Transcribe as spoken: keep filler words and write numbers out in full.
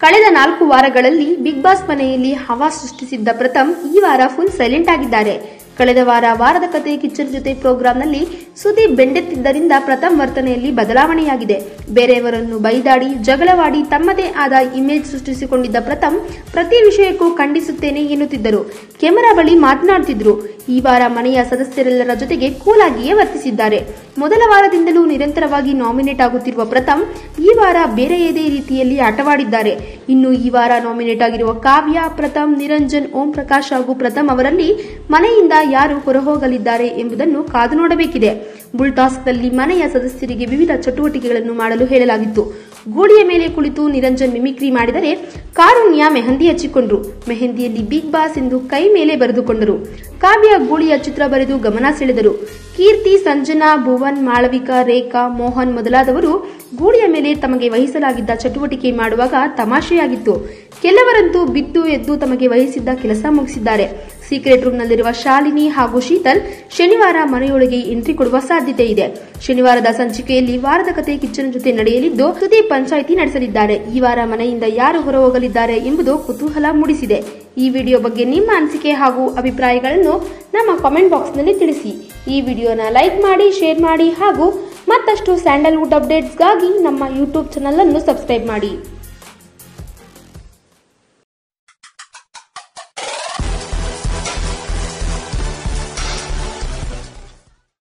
ಕಳೆದ ನಾಲ್ಕು ವಾರಗಳಲ್ಲಿ ಬಿಗ್ ಬಾಸ್ ಮನೆಯಲ್ಲಿ ಹವಾ ಸೃಷ್ಟಿಸಿದ್ದ ಪ್ರಥಮ್ ಈ ವಾರ ಫುಲ್ ಸೈಲೆಂಟ್ ಆಗಿದ್ದಾರೆ. ಕಳೆದ ವಾರ ವಾರದ ಕತೆ ಕಿಚ್ಚನ್ ಜೊತೆ ಪ್ರೋಗ್ರಾಂನಲ್ಲಿ ಸುದೀಪ್ ಬೆಂಡೆತ್ತಿದ್ದರಿಂದ ಪ್ರಥಮ್ ವರ್ತನೆಯಲ್ಲಿ ಬದಲಾವಣೆಯಾಗಿದೆ. ಬೇರೆಯವರನ್ನು ಬೈದಾಡಿ ಜಗಳವಾಡಿ ತಮ್ಮದೇ ಆದ ಇಮೇಜ್ ಸೃಷ್ಟಿಸಿಕೊಂಡಿದ್ದ ಪ್ರಥಮ್ ಪ್ರತಿ ವಿಷಯಕ್ಕೂ ಖಂಡಿಸುತ್ತೇನೆ ಎನ್ನುತ್ತಿದ್ದರು. ಕೆಮರಾ ಬಳಿ ಮಾತನಾಡುತ್ತಿದ್ದರು. ಈ ವಾರ ಮನೆಯ ಸದಸ್ಯರೆಲ್ಲರ ಜೊತೆಗೆ ಕೂಲ್ ಆಗಿಯೇ ವರ್ತಿಸಿದ್ದಾರೆ. ಮೊದಲ ವಾರದಿಂದಲೂ ನಿರಂತರವಾಗಿ ನಾಮಿನೇಟ್ ಆಗುತ್ತಿರುವ ಪ್ರಥಮ್ ಈ ವಾರ ಬೇರೆಯದೇ ರೀತಿಯಲ್ಲಿ ಆಟವಾಡಿದ್ದಾರೆ. ಇನ್ನು ಈ ವಾರ ನಾಮಿನೇಟ್ ಆಗಿರುವ ಕಾವ್ಯ, ಪ್ರಥಮ್, ನಿರಂಜನ್, ಓಂ ಪ್ರಕಾಶ್ ಹಾಗೂ ಪ್ರಥಮ್ ಅವರಲ್ಲಿ ಮನೆಯಿಂದ ಯಾರು ಹೊರಹೋಗಲಿದ್ದಾರೆ ಎಂಬುದನ್ನು ಕಾದು ನೋಡಬೇಕಿದೆ. ಬುಲ್ ಟಾಸ್ಕ್ನಲ್ಲಿ ಮನೆಯ ಸದಸ್ಯರಿಗೆ ವಿವಿಧ ಚಟುವಟಿಕೆಗಳನ್ನು ಮಾಡಲು ಹೇಳಲಾಗಿತ್ತು. ಗೋಡೆಯ ಮೇಲೆ ಕುಳಿತು ನಿರಂಜನ್ ಮಿಮಿಕ್ರಿ ಮಾಡಿದರೆ ಕಾರುಣ್ಯ ಮೆಹಂದಿ ಹಚ್ಚಿಕೊಂಡ್ರು. ಮೆಹಂದಿಯಲ್ಲಿ ಬಿಗ್ ಬಾಸ್ ಎಂದು ಕೈ ಮೇಲೆ ಬರೆದುಕೊಂಡರು. ಕಾವ್ಯ ಗೋಳಿಯ ಚಿತ್ರ ಬರೆದು ಗಮನ ಸೆಳೆದರು. ಕೀರ್ತಿ, ಸಂಜನಾ, ಭುವನ್, ಮಾಳವಿಕಾ, ರೇಖಾ, ಮೋಹನ್ ಮೊದಲಾದವರು ಗೋಡೆಯ ಮೇಲೆ ತಮಗೆ ವಹಿಸಲಾಗಿದ್ದ ಚಟುವಟಿಕೆ ಮಾಡುವಾಗ ತಮಾಷೆಯಾಗಿತ್ತು. ಕೆಲವರಂತೂ ಬಿದ್ದು ಎದ್ದು ತಮಗೆ ವಹಿಸಿದ್ದ ಕೆಲಸ ಮುಗಿಸಿದ್ದಾರೆ. ಸೀಕ್ರೆಟ್ ರೂಮ್ನಲ್ಲಿರುವ ಶಾಲಿನಿ ಹಾಗೂ ಶೀತಲ್ ಶನಿವಾರ ಮನೆಯೊಳಗೆ ಎಂಟ್ರಿ ಕೊಡುವ ಸಾಧ್ಯತೆ ಇದೆ. ಶನಿವಾರದ ಸಂಚಿಕೆಯಲ್ಲಿ ವಾರದ ಕತೆ ಕಿಚ್ಚನ ಜೊತೆ ನಡೆಯಲಿದ್ದು ಸುದೀಪ್ ಪಂಚಾಯಿತಿ ನಡೆಸಲಿದ್ದಾರೆ. ಈ ವಾರ ಮನೆಯಿಂದ ಯಾರು ಹೊರಹೋಗಲಿದ್ದಾರೆ ಎಂಬುದು ಕುತೂಹಲ ಮೂಡಿಸಿದೆ. ಈ ವಿಡಿಯೋ ಬಗ್ಗೆ ನಿಮ್ಮ ಅನಿಸಿಕೆ ಹಾಗೂ ಅಭಿಪ್ರಾಯಗಳನ್ನು ನಮ್ಮ ಕಾಮೆಂಟ್ ಬಾಕ್ಸ್ನಲ್ಲಿ ತಿಳಿಸಿ. ಈ ವಿಡಿಯೋನ ಲೈಕ್ ಮಾಡಿ, ಶೇರ್ ಮಾಡಿ ಹಾಗೂ ಮತ್ತಷ್ಟು ಸ್ಯಾಂಡಲ್ವುಡ್ ಅಪ್ಡೇಟ್ಸ್ಗಾಗಿ ನಮ್ಮ ಯೂಟ್ಯೂಬ್ ಚಾನಲ್ ಅನ್ನು ಸಬ್ಸ್ಕ್ರೈಬ್ ಮಾಡಿ.